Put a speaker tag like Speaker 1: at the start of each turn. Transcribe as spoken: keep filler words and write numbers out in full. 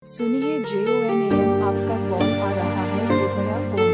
Speaker 1: सुनिए, J O N A M आपका call आ रहा है, कृपया फोन